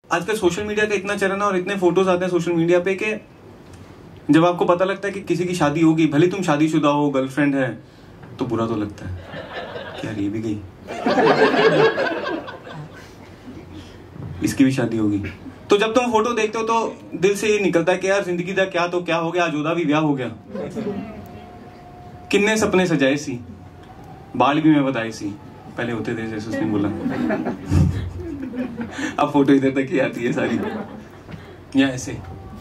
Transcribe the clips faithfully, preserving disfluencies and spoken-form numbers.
आजकल social media का इतना चलन है और इतने फोटोज आते हैं सोशल मीडिया पे कि जब आपको पता लगता है कि किसी की शादी होगी, भले तुम शादीशुदा हो, गर्लफ्रेंड है, तो बुरा तो लगता है कि यार ये भी गई, इसकी भी शादी होगी। तो जब तुम फोटो देखते हो तो दिल से ये निकलता है कि यार जिंदगी का क्या तो क्या हो गया, आज ओदा भी ब्याह हो गया। किन्ने सपने सजाए सी, बाल भी मैं बताए सी, पहले होते थे जैसे उसने बोला। अब फोटो इधर तक ही आती है सारी, या ऐसे।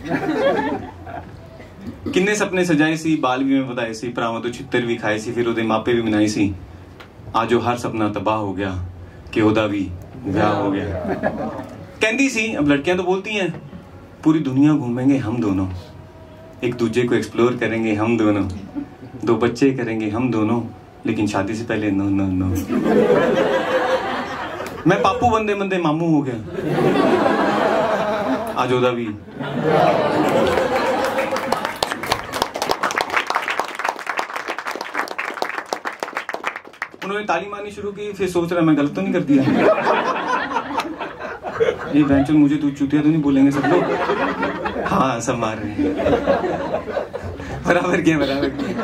किन्ने सपने सजाए सी, बाल भी मैं बताए सी, परावा तो छित्तर भी खाए सी, फिर ओदे मापे भी मनाए सी। आजो हर सपना तबाह हो गया कि ओदा भी ब्याह हो गया। कहती सी, अब लड़कियां तो बोलती हैं, पूरी दुनिया घूमेंगे हम दोनों, एक दूसरे को एक्सप्लोर करेंगे हम दोनों, दो बच्चे करेंगे हम दोनों, लेकिन शादी से पहले नो नो नो। मैं पापू बंदे बंदे मामू हो गया, आज ओदा भी। उन्होंने ताली मारनी शुरू की, फिर सोच रहा मैं गलत तो नहीं कर दिया, ये बेंचल मुझे तू चूतिया तो नहीं बोलेंगे सब लोग। हाँ सब मार रहे हैं, बराबर किया बराबर किया।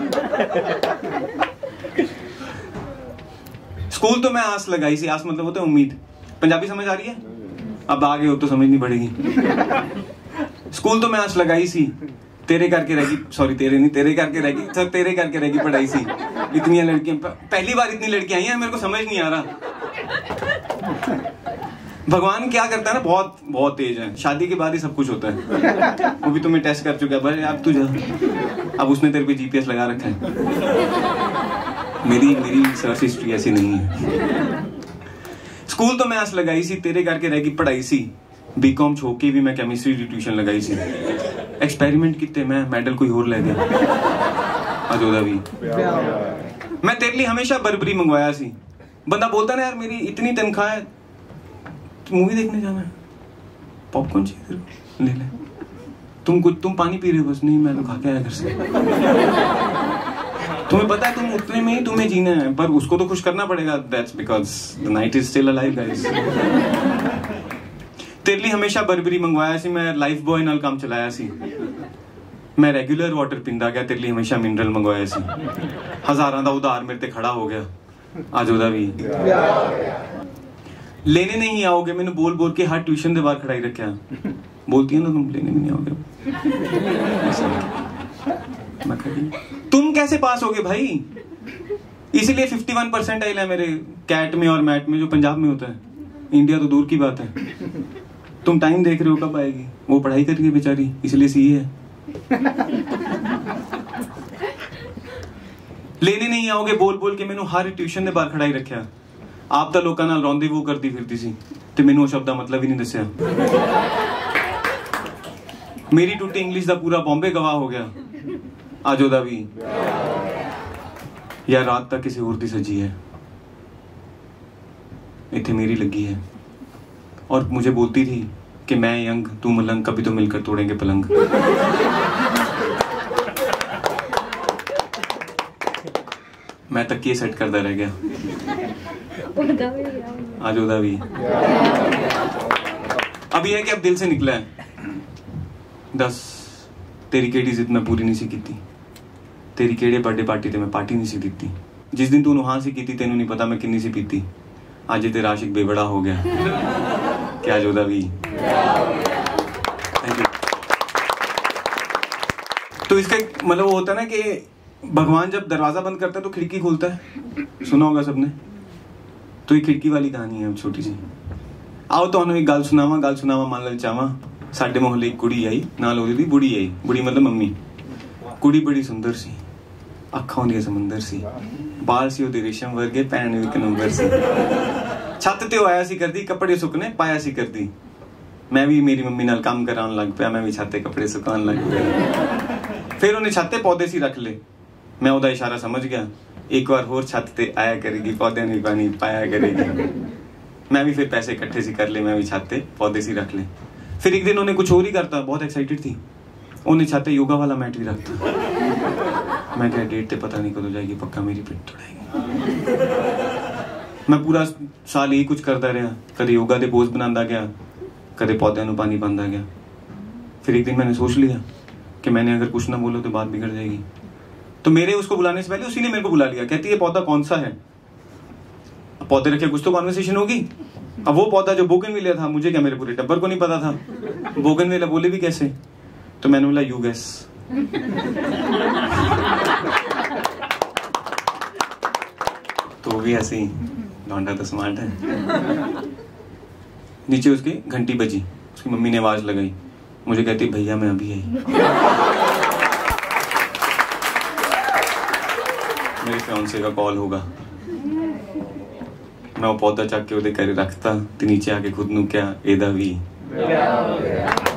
स्कूल तो मैं आस लगाई सी, आस मतलब होता है उम्मीद। पंजाबी समझ आ रही है? अब आगे हो तो समझनी पड़ेगी। स्कूल तो मैं आस लगाई सी, तेरे करके रहेगी, सॉरी तेरे नहीं, तेरे करके रहेगी, सर तेरे करके रहेगी पढ़ाई सी। इतनी लड़कियां, पहली बार इतनी लड़कियां आई हैं, मेरे को समझ नहीं आ रहा भगवान क्या करता है ना, बहुत बहुत तेज है। शादी के बाद ही सब कुछ होता है, वो भी तुम्हें टेस्ट कर चुका है, बस अब तू जा, अब उसने तेरे पे जीपीएस लगा रखा है। मेरी मेरी सर्च हिस्ट्री ऐसी नहीं है। स्कूल तो मैं आस लगाई सी, तेरे करके रहेगी पढ़ाई सी। बीकॉम छोड़ के भी मैं केमिस्ट्री की ट्यूशन लगाई सी। एक्सपेरिमेंट किते मैं, मेडल कोई और ले गया, अजोदा भी। मैं तेरे लिए हमेशा बर्बरी मंगवाया सी। बंदा बोलता ना यार मेरी इतनी तनख्वाह है, मूवी देखने जाना है, पॉपकॉर्न चाहिए, ले ले। तुम कुछ तुम पानी पी रहे हो? बस नहीं, मैं तो खा के आया घर से। तुम्हें पता है तुम उतने में ही तुम्हें जीना है, पर उसको तो खुश करना पड़ेगा। That's because the night is still alive guys. तेरे लिए हमेशा बर्बरी मंगवाया सी, मैं लाइफ बॉय नाल काम चलाया सी। मैं रेगुलर वाटर पींदा गया, तेरे लिए हमेशा मिनरल मंगवाया सी। हजारां दा उधार मेरे ते खड़ा हो गया, आज ओदा भी। लेने नहीं आओगे, मैंने बोल बोल के हर ट्यूशन दे बाहर खड़ाई रखा। बोलती है ना तुम लेने भी नहीं आओगे। मैं तुम कैसे पास होगे भाई? इसलिए इक्यावन परसेंट आइल है मेरे कैट में और मैट में, जो पंजाब में होता है। इंडिया तो दूर की बात है। तुम टाइम देख रहे हो कब आएगी, वो पढ़ाई कर रही है बेचारी, इसलिए सी है। लेने नहीं आओगे बोल बोल के मैंने हर ट्यूशन दे बाहर खड़ाई रखा। आप तो लोगों नाल रौंदेवू करती फिरती सी, ते मैनू वो शब्द दा मतलब ही नहीं दस्या। मेरी टूटी इंग्लिश दा पूरा बॉम्बे गवाह हो गया, आज ओदा भी। या रात तक किसी और दी सजी है, इत्थे मेरी लगी है। और मुझे बोलती थी कि मैं यंग तू मलंग, कभी तो मिलकर तोड़ेंगे पलंग। मैं तकिए सेट करता रह गया, आज ओदा भी। अब यह है कि अब दिल से निकला है। दस तेरी केड़ी जिद मैं पूरी नहीं सी कीती, तेरी केड़े बर्थडे पार्टी ते मैं पार्टी नहीं सी दीती। जिस दिन तू हाँ सी कीती तेनू नहीं पता मैं किन्नी सी पीती। आज तेरा आशिक बेबड़ा हो गया, क्या आज ओदा भी। Thank you. तो इसका मतलब वो होता है ना कि भगवान जब दरवाजा बंद करता है तो खिड़की खोलता है, सुना होगा सबने। तो ये खिड़की वाली कहानी है छोटी सी। आओ तो एक गल सुनावा गल सुनावा मन ललचावा। साडे मोहल्ले एक कुड़ी आई, नाल ओदी दी बुढ़ी आई। बुढ़ी मतलब मम्मी। कुड़ी बड़ी सुंदर सी, अखां होंदियां समंदर सी, बाल सी ओदे रेशम वर्गे, भैन भी इक नंबर सी। छत ते आया सी करदी, कपड़े सुकने पाया सी करदी। मैं भी मेरी मम्मी नाल काम कराउण लग पिया, मैं भी छत ते कपड़े सुकाउण लग पिया। फिर उन्हें छत ते पौधे सी रख ले। मैं ओदा इशारा समझ गया, एक बार होर छत ते आया करेगी, पौधे ने पानी पाया करेगी। मैं भी फिर पैसे इकट्ठे सी कर ले, मैं भी छत ते पौधे सी रख ले। फिर एक दिन उन्हें कुछ और ही करता, बहुत एक्साइटेड थी। उन्हें छत ते योगा वाला मैट भी रखता। मैं क्या डेट ते पता नहीं कदों जाएगी, पक्का मेरी पिट तोड़ेगी। मैं पूरा साल यही कुछ करता रहा, कदे योगा दे पोज बनांदा गया, कदे पौधे नू पानी पांदा गया। फिर एक दिन मैंने सोच लिया कि मैंने अगर कुछ ना बोलो तो बात बिगड़ जाएगी, तो मेरे उसको बुलाने से पहले उसी ने मेरे को बुला लिया। कहती है पौधा कौन सा है? अब पौधे रखे कुछ तो कॉन्वर्सेशन होगी। अब वो पौधा जो बोगनविलिया था, मुझे क्या, मेरे पूरे टब्बर को नहीं पता था बोगनविलिया बोले भी कैसे। तो मैंने बोला यू गेस। तो वो भी ऐसे ही, लौंडा तो स्मार्ट है। नीचे उसकी घंटी बजी, उसकी मम्मी ने आवाज लगाई, मुझे कहती भैया मैं अभी आई। मेरे फियांसे का कॉल होगा, मैं वो पौधा चक के उधर कर रखता, नीचे आके खुद नू क्या एदा भी